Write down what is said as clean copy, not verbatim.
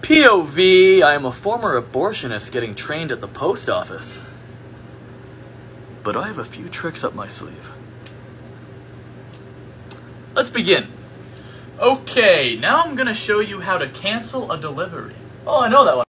POV, I am a former abortionist getting trained at the post office. But I have a few tricks up my sleeve. Let's begin. Okay, now I'm gonna show you how to cancel a delivery. Oh, I know that one.